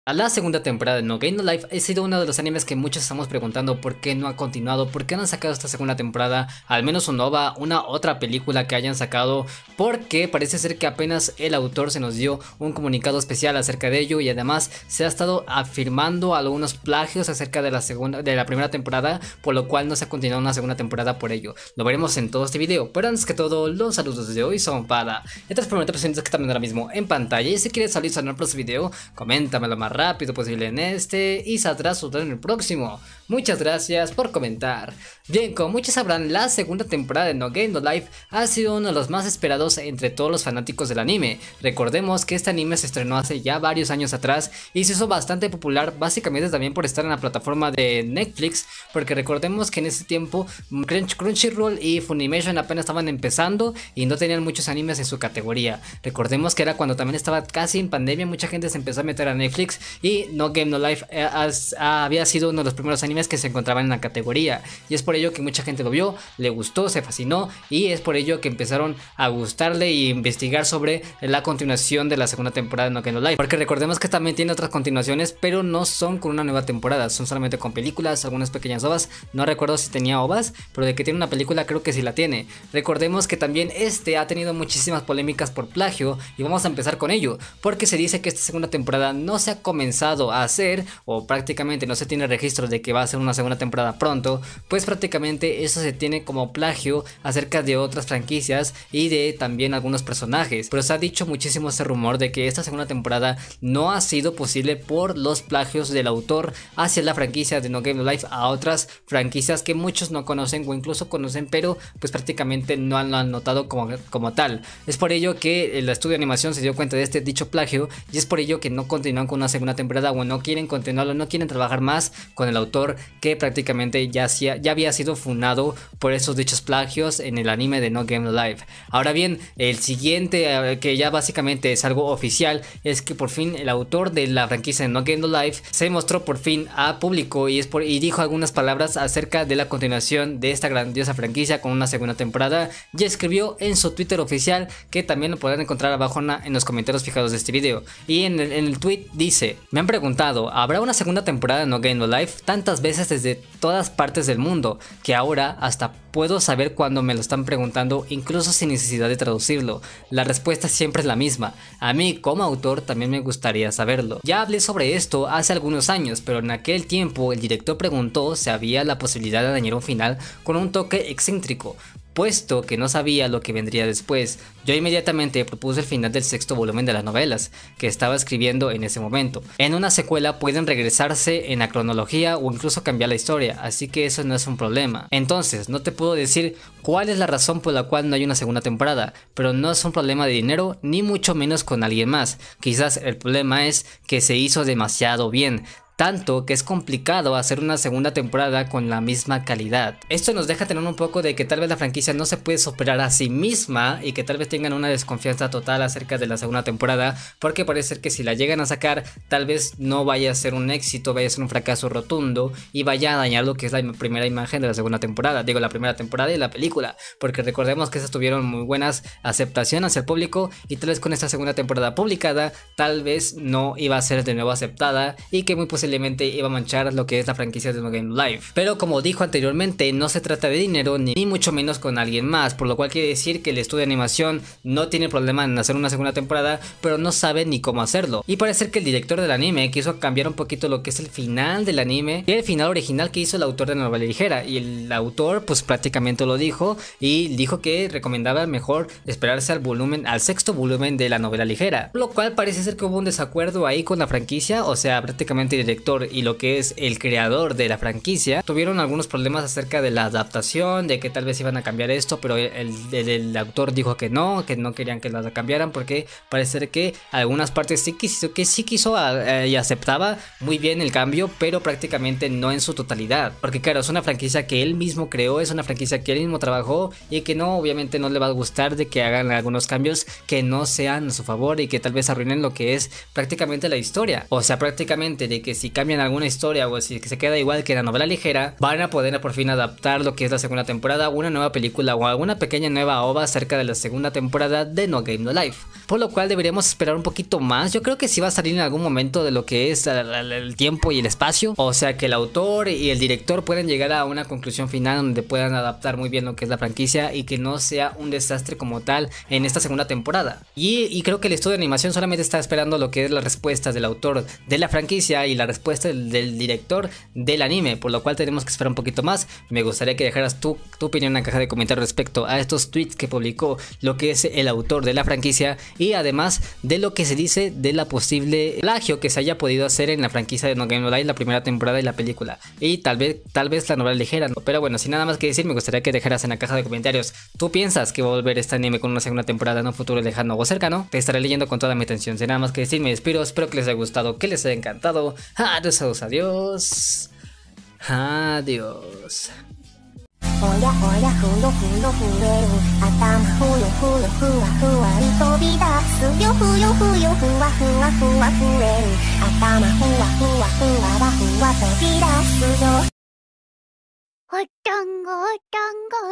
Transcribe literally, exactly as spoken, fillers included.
A la segunda temporada de No Game No Life ha sido uno de los animes que muchos estamos preguntando por qué no ha continuado, por qué no han sacado esta segunda temporada, al menos un O V A, una otra película que hayan sacado, porque parece ser que apenas el autor se nos dio un comunicado especial acerca de ello y además se ha estado afirmando algunos plagios acerca de la segunda, de la primera temporada, por lo cual no se ha continuado una segunda temporada por ello. Lo veremos en todo este video, pero antes que todo, los saludos de hoy son para estas primeras presentes que están ahora mismo en pantalla, y si quieres salir en el próximo video, coméntamelo más rápido posible en este y saldrás otro en el próximo. Muchas gracias por comentar. Bien, como muchos sabrán, la segunda temporada de No Game No Life ha sido uno de los más esperados entre todos los fanáticos del anime. Recordemos que este anime se estrenó hace ya varios años atrás y se hizo bastante popular, básicamente también por estar en la plataforma de Netflix, porque recordemos que en ese tiempo Crunch, Crunchyroll y Funimation apenas estaban empezando y no tenían muchos animes en su categoría. Recordemos que era cuando también estaba casi en pandemia, mucha gente se empezó a meter a Netflix y No Game No Life eh, as, ah, había sido uno de los primeros animes que se encontraban en la categoría, y es por ello que mucha gente lo vio, le gustó, se fascinó, y es por ello que empezaron a gustarle y investigar sobre la continuación de la segunda temporada de No Game No Life, porque recordemos que también tiene otras continuaciones, pero no son con una nueva temporada, son solamente con películas, algunas pequeñas O V As. No recuerdo si tenía O V As, pero de que tiene una película creo que sí la tiene. Recordemos que también este ha tenido muchísimas polémicas por plagio, y vamos a empezar con ello, porque se dice que esta segunda temporada no se ha comenzado a hacer, o prácticamente no se tiene registro de que va a ser una segunda temporada pronto, pues prácticamente eso se tiene como plagio acerca de otras franquicias y de también algunos personajes, pero se ha dicho muchísimo este rumor de que esta segunda temporada no ha sido posible por los plagios del autor hacia la franquicia de No Game No Life a otras franquicias que muchos no conocen o incluso conocen, pero pues prácticamente no han, lo han notado como, como tal. Es por ello que el estudio de animación se dio cuenta de este dicho plagio, y es por ello que no continúan con una segunda temporada, o no quieren continuarlo, no quieren trabajar más con el autor que prácticamente ya, hacía, ya había sido funado por esos dichos plagios en el anime de No Game No Life. Ahora bien, el siguiente, eh, que ya básicamente es algo oficial, es que por fin el autor de la franquicia de No Game No Life se mostró por fin a público y, es por, y dijo algunas palabras acerca de la continuación de esta grandiosa franquicia con una segunda temporada, y escribió en su Twitter oficial, que también lo podrán encontrar abajo en, en los comentarios fijados de este video, y en el, en el tweet dice: me han preguntado, ¿habrá una segunda temporada de No Game No Life? Tantas veces desde todas partes del mundo, que ahora hasta puedo saber cuando me lo están preguntando, incluso sin necesidad de traducirlo. La respuesta siempre es la misma. A mí como autor también me gustaría saberlo. Ya hablé sobre esto hace algunos años, pero en aquel tiempo el director preguntó si había la posibilidad de añadir un final con un toque excéntrico, puesto que no sabía lo que vendría después. Yo inmediatamente propuse el final del sexto volumen de las novelas que estaba escribiendo en ese momento. En una secuela pueden regresarse en la cronología o incluso cambiar la historia, así que eso no es un problema. Entonces, no te puedo decir cuál es la razón por la cual no hay una segunda temporada, pero no es un problema de dinero, ni mucho menos con alguien más. Quizás el problema es que se hizo demasiado bien, tanto que es complicado hacer una segunda temporada con la misma calidad. Esto nos deja tener un poco de que tal vez la franquicia no se puede superar a sí misma y que tal vez tengan una desconfianza total acerca de la segunda temporada, porque parece ser que si la llegan a sacar tal vez no vaya a ser un éxito, vaya a ser un fracaso rotundo y vaya a dañar lo que es la primera imagen de la segunda temporada, digo la primera temporada y la película, porque recordemos que esas tuvieron muy buenas aceptaciones hacia el público, y tal vez con esta segunda temporada publicada tal vez no iba a ser de nuevo aceptada y que muy posiblemente iba a manchar lo que es la franquicia de No Game No Life. Pero como dijo anteriormente, no se trata de dinero ni, ni mucho menos con alguien más, por lo cual quiere decir que el estudio de animación no tiene problema en hacer una segunda temporada, pero no sabe ni cómo hacerlo. Y parece ser que el director del anime quiso cambiar un poquito lo que es el final del anime y el final original que hizo el autor de la novela ligera, y el autor pues prácticamente lo dijo y dijo que recomendaba mejor esperarse al volumen, al sexto volumen de la novela ligera, lo cual parece ser que hubo un desacuerdo ahí con la franquicia, o sea prácticamente el director y lo que es el creador de la franquicia tuvieron algunos problemas acerca de la adaptación, de que tal vez iban a cambiar esto, pero el, el, el autor dijo que no, que no querían que la cambiaran, porque parece ser que algunas partes sí quiso, que sí quiso eh, y aceptaba muy bien el cambio, pero prácticamente no en su totalidad, porque claro, es una franquicia que él mismo creó, es una franquicia que él mismo trabajó, y que no, obviamente no le va a gustar de que hagan algunos cambios que no sean a su favor y que tal vez arruinen lo que es prácticamente la historia, o sea prácticamente de que si si cambian alguna historia o si se queda igual que la novela ligera, van a poder por fin adaptar lo que es la segunda temporada, una nueva película o alguna pequeña nueva ova acerca de la segunda temporada de No Game No Life, por lo cual deberíamos esperar un poquito más. Yo creo que sí va a salir en algún momento de lo que es el, el, el tiempo y el espacio, o sea que el autor y el director pueden llegar a una conclusión final donde puedan adaptar muy bien lo que es la franquicia y que no sea un desastre como tal en esta segunda temporada. Y, y creo que el estudio de animación solamente está esperando lo que es las respuestas del autor de la franquicia y la respuesta del, del director del anime, por lo cual tenemos que esperar un poquito más. Me gustaría que dejaras tu, tu opinión en la caja de comentarios respecto a estos tweets que publicó lo que es el autor de la franquicia y además de lo que se dice de la posible plagio que se haya podido hacer en la franquicia de No Game No Life, la primera temporada y la película, y tal vez tal vez la novela ligera, ¿no? Pero bueno, sin nada más que decir, me gustaría que dejaras en la caja de comentarios, ¿tú piensas que va a volver este anime con una segunda temporada en un futuro lejano o cercano? Te estaré leyendo con toda mi atención. Sin nada más que decir, me despido, espero que les haya gustado, que les haya encantado. Adiós, adiós, adiós. おやおやふよふよふれる頭ふよふよふわふわり飛び出すよふよふよふわふわふわふれる頭ふわふわふわわふわ飛び出すよお団子お団子